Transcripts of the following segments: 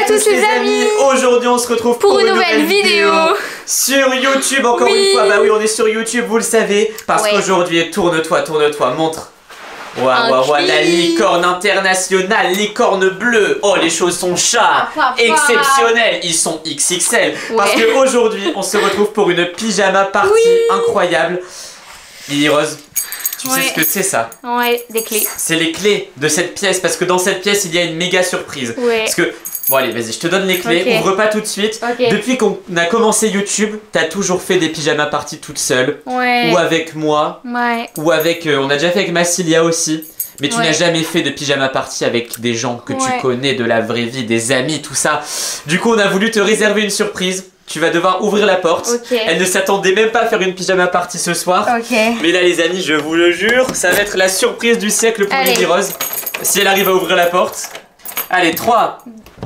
à tous les amis. Aujourd'hui on se retrouve pour une nouvelle vidéo sur YouTube encore une fois. Bah oui, on est sur YouTube, vous le savez, parce qu'aujourd'hui, tourne-toi, montre. Waouh, la licorne internationale, licorne bleue. Oh, les choses sont chats, exceptionnelles, ils sont XXL. Parce qu'aujourd'hui, on se retrouve pour une pyjama party incroyable. Lily Rose, tu sais ce que c'est ça? Ouais, des clés. C'est les clés de cette pièce, parce que dans cette pièce, il y a une méga surprise. Parce que, bon allez, vas-y, je te donne les clés, ouvre pas tout de suite. Depuis qu'on a commencé YouTube, t'as toujours fait des pyjama parties toute seule. Ou avec moi. Ou avec, on a déjà fait avec Massilia aussi. Mais tu n'as jamais fait de pyjama party avec des gens que tu connais de la vraie vie, des amis, tout ça. Du coup, on a voulu te réserver une surprise. Tu vas devoir ouvrir la porte. Elle ne s'attendait même pas à faire une pyjama party ce soir. Mais là les amis, je vous le jure, ça va être la surprise du siècle pour Lily Rose. Si elle arrive à ouvrir la porte. Allez, 3.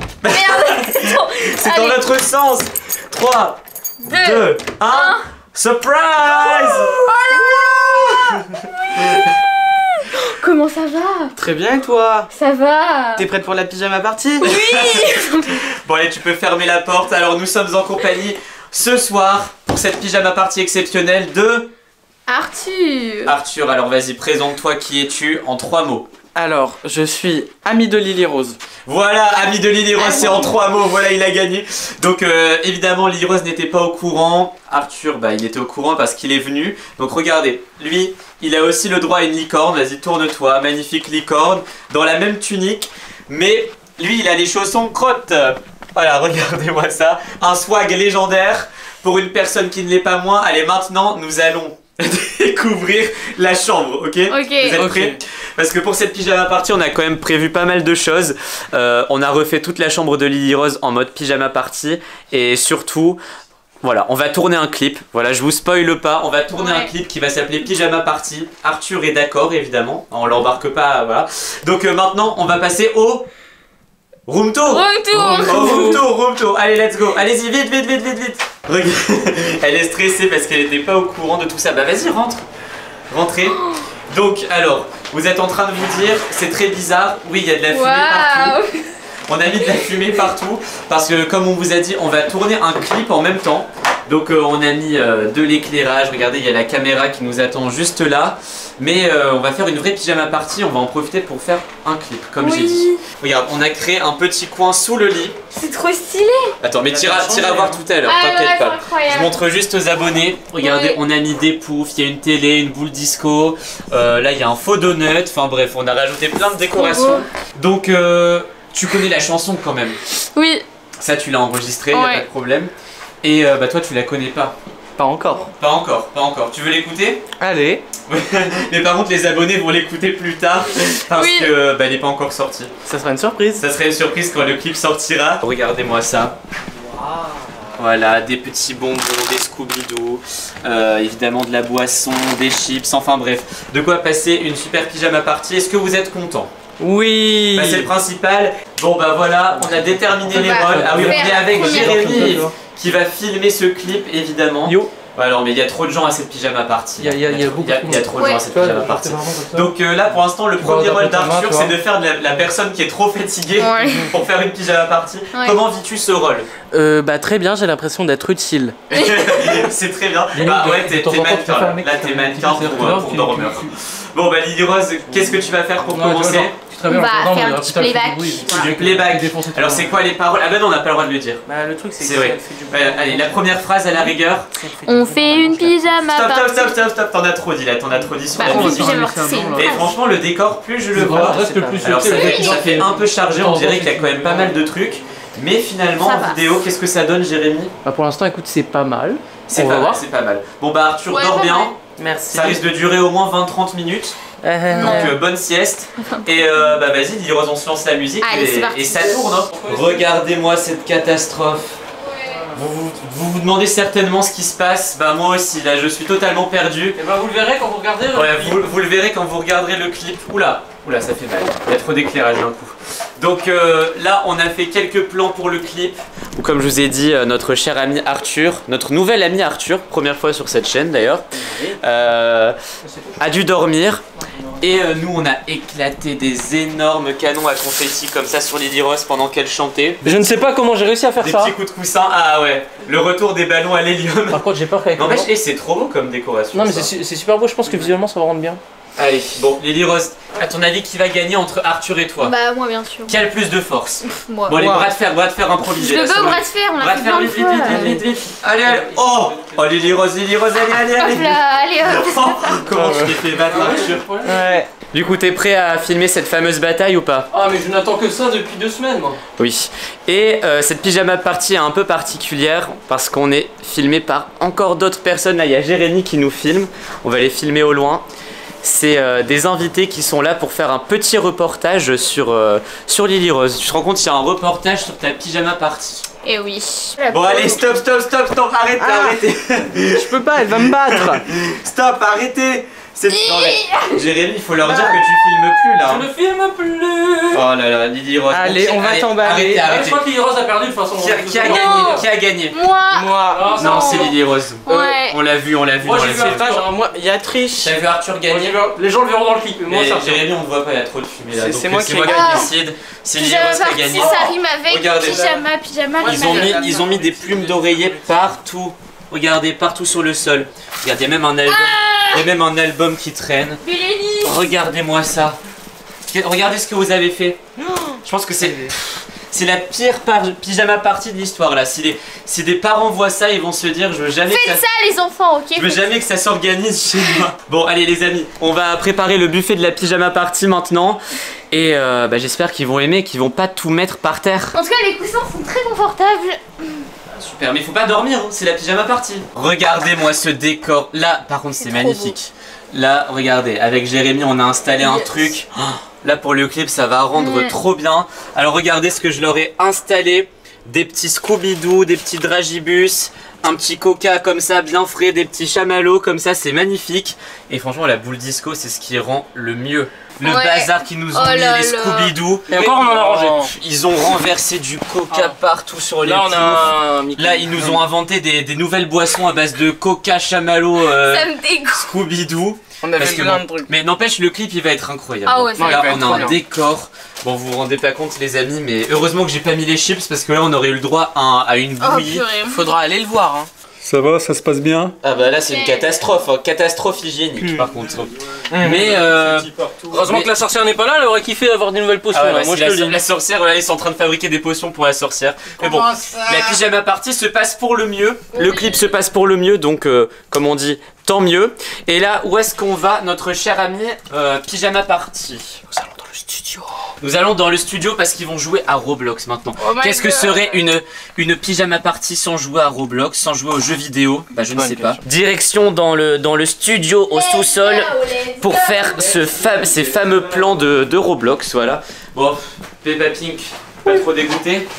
C'est dans l'autre sens. 3, 2, 1. Surprise! Comment ça va? Très bien, et toi? Ça va. T'es prête pour la pyjama party? Oui. Bon allez, tu peux fermer la porte. Alors nous sommes en compagnie ce soir pour cette pyjama party exceptionnelle de... Arthur. Arthur, alors vas-y, présente-toi, qui es-tu en 3 mots? Alors, je suis ami de Lily Rose. Voilà, ami de Lily Rose, c'est en 3 mots, voilà, il a gagné. Donc évidemment, Lily Rose n'était pas au courant. Arthur, bah il était au courant parce qu'il est venu. Donc regardez, lui, il a aussi le droit à une licorne. Vas-y, tourne-toi, magnifique licorne, dans la même tunique. Mais lui, il a les chaussons crottes. Voilà, regardez-moi ça. Un swag légendaire pour une personne qui ne l'est pas moins. Allez, maintenant, nous allons découvrir la chambre, ok? Vous êtes prêts? Parce que pour cette pyjama party, on a quand même prévu pas mal de choses. On a refait toute la chambre de Lily Rose en mode pyjama party. Et surtout, voilà, on va tourner un clip. Voilà, je vous spoile pas, on va tourner un clip qui va s'appeler Pyjama Party. Arthur est d'accord, évidemment. On l'embarque pas, voilà. Donc maintenant, on va passer au... Room tour. Room tour. Allez, let's go. Allez-y, vite. Regarde. Elle est stressée parce qu'elle n'était pas au courant de tout ça. Bah vas-y, rentrez. Donc, alors, vous êtes en train de vous dire, c'est très bizarre. Oui, il y a de la fumée partout. On a mis de la fumée partout parce que, comme on vous a dit, on va tourner un clip en même temps. Donc on a mis de l'éclairage, regardez, il y a la caméra qui nous attend juste là. Mais on va faire une vraie pyjama party, on va en profiter pour faire un clip, comme j'ai dit. Regarde, on a créé un petit coin sous le lit. C'est trop stylé. Attends, mais t'iras voir tout à l'heure, t'inquiète pas. Je montre juste aux abonnés. Regardez, on a mis des poufs, il y a une télé, une boule disco. Là, il y a un faux donut. Enfin bref, on a rajouté plein de décorations. Donc, tu connais la chanson quand même? Oui. Ça, tu l'as enregistré, y a pas de problème. Et bah toi tu la connais pas. Pas encore. Pas encore. Tu veux l'écouter? Allez. Mais par contre les abonnés vont l'écouter plus tard parce que bah, elle n'est pas encore sortie. Ça sera une surprise. Ça serait une surprise quand le clip sortira. Regardez-moi ça. Voilà, des petits bonbons, des Scooby-Doo, évidemment de la boisson, des chips, enfin bref. De quoi passer une super pyjama party. Est-ce que vous êtes content? Oui. Bah, c'est le principal. Bon bah voilà, on a déterminé les rôles. Ah oui, on est avec Jérémy qui va filmer ce clip évidemment. Alors mais il y a trop de gens à cette pyjama party. Il y a trop de gens à cette pyjama party. Donc là pour l'instant le premier rôle d'Arthur c'est de faire de la personne qui est trop fatiguée pour faire une pyjama party. Comment vis-tu ce rôle? Bah très bien, j'ai l'impression d'être utile. C'est très bien. Bah ouais, t'es mannequin. Là t'es mannequin pour dormir. Bon bah Lily Rose, qu'est-ce que tu vas faire pour commencer? On va faire un petit playback. Du playback. Alors c'est quoi les paroles? Ah ben non, on n'a pas le droit de le dire. Bah le truc c'est vrai. Allez, la première phrase à la rigueur. On fait une pyjama party. Stop, t'en as trop dit là, sur la musique. Et franchement le décor, plus je le vois, alors ça fait un peu chargé, on dirait qu'il y a quand même pas mal de trucs. Mais finalement en vidéo, qu'est-ce que ça donne Jérémy? Bah pour l'instant écoute c'est pas mal. C'est pas mal. Bon bah Arthur dors bien. Merci. Ça risque de durer au moins 20-30 minutes. Donc bonne sieste. Et bah vas-y Lily Rose, on se lance la musique. Allez, et ça tourne. Regardez-moi cette catastrophe. Vous demandez certainement ce qui se passe. Bah moi aussi là je suis totalement perdu. Et bah vous le verrez quand vous regarderez le clip. Vous le verrez quand vous regarderez le clip. Oula ça fait mal. Il y a trop d'éclairage d'un coup. Donc là on a fait quelques plans pour le clip. Ou comme je vous ai dit, notre cher ami Arthur, notre nouvel ami Arthur, première fois sur cette chaîne d'ailleurs, a dû dormir. Et nous on a éclaté des énormes canons à confetti comme ça sur Lily Rose pendant qu'elle chantait. Je ne sais pas comment j'ai réussi à faire Des ça. petits coups de coussin, ah ouais, le retour des ballons à l'hélium. Par contre j'ai peur qu'avec Non mais c'est trop beau comme décoration. Non mais ça. c'est super beau, je pense que visuellement ça va rendre bien. Allez, bon, Lily Rose, à ton avis qui va gagner entre Arthur et toi? Bah, moi, bien sûr. Qui a le plus de force? Moi. Bon allez, bras de fer improvisé. Je le veux, bras de fer, on l'a fait plein de fois. Vite. Allez. Oh Lily Rose, allez. Hop là, allez hop. Comment tu t'es fait battre, Arthur? Ouais. Du coup, t'es prêt à filmer cette fameuse bataille ou pas? Ah mais je n'attends que ça depuis 2 semaines moi. Oui. Et cette pyjama party est un peu particulière parce qu'on est filmé par encore d'autres personnes. Là, il y a Jérémy qui nous filme. On va les filmer au loin. C'est des invités qui sont là pour faire un petit reportage sur Lily Rose. Tu te rends compte, il y a un reportage sur ta pyjama party. Eh oui. Bon allez, stop, arrêtez. Je peux pas, elle va me battre. Stop, arrêtez. Non, mais, Jérémy, il faut leur dire que tu filmes plus là. Je ne filme plus. Oh là là, Lily Rose. Allez, on va t'emballer. Arrêtez. Je crois que Lily Rose a perdu de toute façon. Qui a gagné? Moi. Non, c'est Lily Rose. Ouais. On l'a vu. Moi j'ai vu Arthur. Moi, il y a triche. T'as vu Arthur gagner? Les gens le verront dans le clip. Moi, ça. Jérémy, on ne voit pas, il y a trop de fumée là. C'est moi qui décide. C'est Lily Rose qui a gagné. Ça rime avec Regardez. pyjama. Ils ont mis des plumes d'oreiller partout. Regardez, partout sur le sol. Regardez, il y a même un album. Il y a même un album qui traîne. Regardez-moi ça. Regardez ce que vous avez fait. Je pense que c'est la pire pyjama party de l'histoire là. Si des parents voient ça, ils vont se dire je veux jamais Faites ça les enfants, ok? Je veux jamais que ça s'organise chez moi. Bon allez les amis, on va préparer le buffet de la pyjama party maintenant. Et j'espère qu'ils vont aimer, qu'ils vont pas tout mettre par terre. En tout cas les coussins sont très confortables. Super, mais il faut pas dormir, hein, c'est la pyjama party. Regardez-moi ce décor. Là, par contre, c'est magnifique. Là, regardez, avec Jérémy, on a installé un truc. Oh, là, pour le clip, ça va rendre trop bien. Alors, regardez ce que je leur ai installé. Des petits Scooby-Doo, des petits Dragibus, un petit Coca comme ça, bien frais, des petits chamallows comme ça, c'est magnifique. Et franchement, la boule disco, c'est ce qui rend le mieux. Le bazar qu'ils nous ont mis, les Scooby-Doo. Et encore on en a rangé. Ils ont renversé du Coca partout sur les poufs. Là ils nous ont inventé des nouvelles boissons à base de Coca, chamallow, Scooby-Doo. On avait plein de trucs. Mais n'empêche, le clip il va être incroyable. Ah ouais, là on a un décor. Bon, vous vous rendez pas compte les amis, mais heureusement que j'ai pas mis les chips parce que là on aurait eu le droit à une bouillie. Faudra aller le voir hein. Ça va, ça se passe bien? Ah bah là c'est une catastrophe, hein. Catastrophe hygiénique par contre. Mais heureusement que la sorcière n'est pas là, elle aurait kiffé avoir des nouvelles potions. Moi je la sorcière, là, ils sont en train de fabriquer des potions pour la sorcière. Mais bon, la pyjama party se passe pour le mieux. Le clip se passe pour le mieux, donc comme on dit, tant mieux. Et là, où est-ce qu'on va, notre cher ami pyjama party? Nous allons dans le studio. Nous allons dans le studio parce qu'ils vont jouer à Roblox maintenant. Qu'est-ce que serait une pyjama party sans jouer à Roblox, sans jouer aux jeux vidéo? Bah je ne sais pas. Direction dans le studio au sous-sol pour faire ces fameux plans de Roblox, voilà. Bon, Peppa Pink, pas trop dégoûté?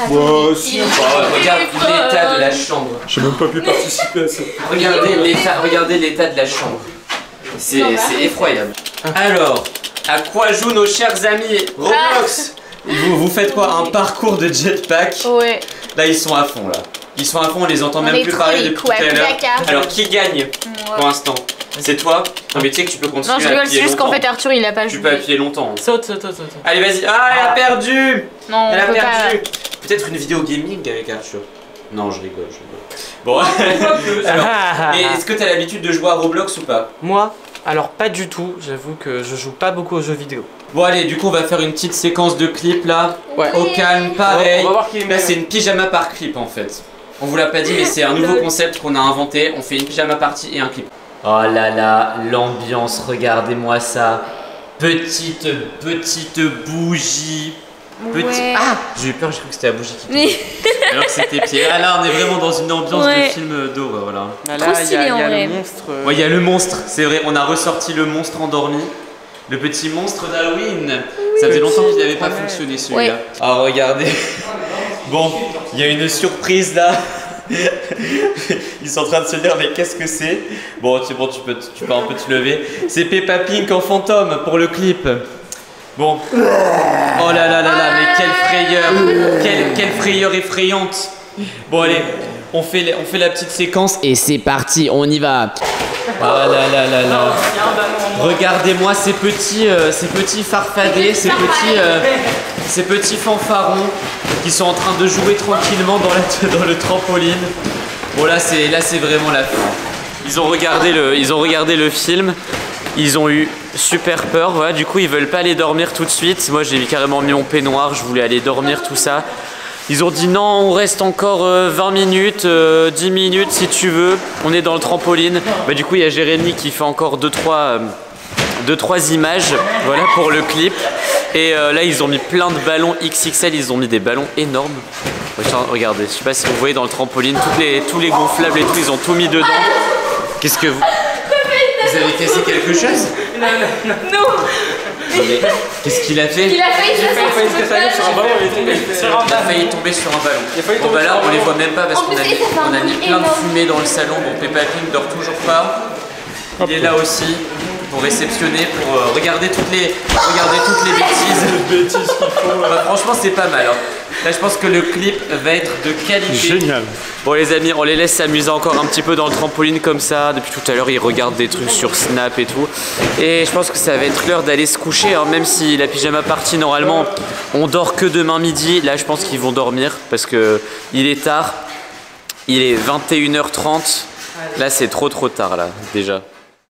Regarde l'état de la chambre. J'ai même pas pu participer à ça. Regardez l'état de la chambre. C'est effroyable. Alors, à quoi jouent nos chers amis Roblox? Vous faites quoi? Un parcours de jetpack? Ouais. Là ils sont à fond là. Ils sont à fond, on les entend même plus parler depuis tout à l'heure. Alors qui gagne pour l'instant? C'est toi? Non mais tu sais que tu peux continuer. Non je rigole, c'est juste qu'en fait Arthur il a pas joué. Tu peux appuyer longtemps. Saute. Allez vas-y. Ah elle a perdu. Non elle a on peut perdu. Peut-être une vidéo gaming avec Arthur. Non je rigole. Bon. Alors, est-ce que t'as l'habitude de jouer à Roblox ou pas? Moi? Alors pas du tout, j'avoue que je joue pas beaucoup aux jeux vidéo. Bon allez, du coup on va faire une petite séquence de clips là. Ouais. Au calme, pareil. On va voir qui est là c'est une pyjama par clip en fait. On vous l'a pas dit mais c'est un nouveau concept qu'on a inventé. On fait une pyjama party et un clip. Oh là là, l'ambiance, regardez-moi ça. Petite bougie. Ah, j'ai eu peur, j'ai cru que c'était la bougie qui tombait. Alors que c'était pied. Ah là on est vraiment dans une ambiance de film d'horreur, voilà. Là il y a le monstre. Ouais, il y a le monstre, c'est vrai, on a ressorti le monstre endormi. Le petit monstre d'Halloween. Ça faisait longtemps qu'il n'avait pas fonctionné celui-là. Ah regardez. Bon, il y a une surprise là. Ils sont en train de se dire mais qu'est-ce que c'est? Bon, tu peux un peu te lever. C'est Peppa Pink en fantôme pour le clip. Bon. Oh là là là là, mais quelle frayeur. Quelle frayeur effrayante. Bon allez, on fait la petite séquence. Et c'est parti, on y va. Ah là là là là. Regardez-moi ces petits farfadets, ces petits fanfarons qui sont en train de jouer tranquillement dans le trampoline. Bon là c'est vraiment la fin. Ils ont regardé le film. Ils ont eu super peur, voilà, du coup ils veulent pas aller dormir tout de suite. Moi j'ai carrément mis mon peignoir, je voulais aller dormir, tout ça. Ils ont dit non, on reste encore 20 minutes, 10 minutes si tu veux. On est dans le trampoline. Bah, du coup il y a Jérémy qui fait encore 2-3 images, voilà, pour le clip. Et là ils ont mis plein de ballons XXL, ils ont mis des ballons énormes. Regardez, je sais pas si vous voyez dans le trampoline, tous les gonflables et tout, ils ont tout mis dedans. Qu'est-ce que vous... Vous avez cassé quelque chose? Non. Qu'est-ce qu'il a fait? Il a failli J'ai failli se casser sur un ballon, il est tombé sur un Il a ballon. failli tomber sur un ballon. Il a failli Bon tomber bah sur là un on les ballon. voit même pas parce En qu'on plus, a mis, ça fait un on a mis bruit plein de énorme. fumée dans le salon. Bon, Peppa Pig dort toujours pas. Il est là aussi pour réceptionner, pour regarder toutes les bêtises. Les bêtises qu'ils font là. Bah, franchement c'est pas mal, hein. Là je pense que le clip va être de qualité. Génial. Bon les amis, on les laisse s'amuser encore un petit peu dans le trampoline comme ça. Depuis tout à l'heure ils regardent des trucs sur Snap et tout. Et je pense que ça va être l'heure d'aller se coucher, hein. Même si la pyjama party normalement on dort que demain midi. Là je pense qu'ils vont dormir parce que il est tard. Il est 21h30. Là c'est trop tard là déjà.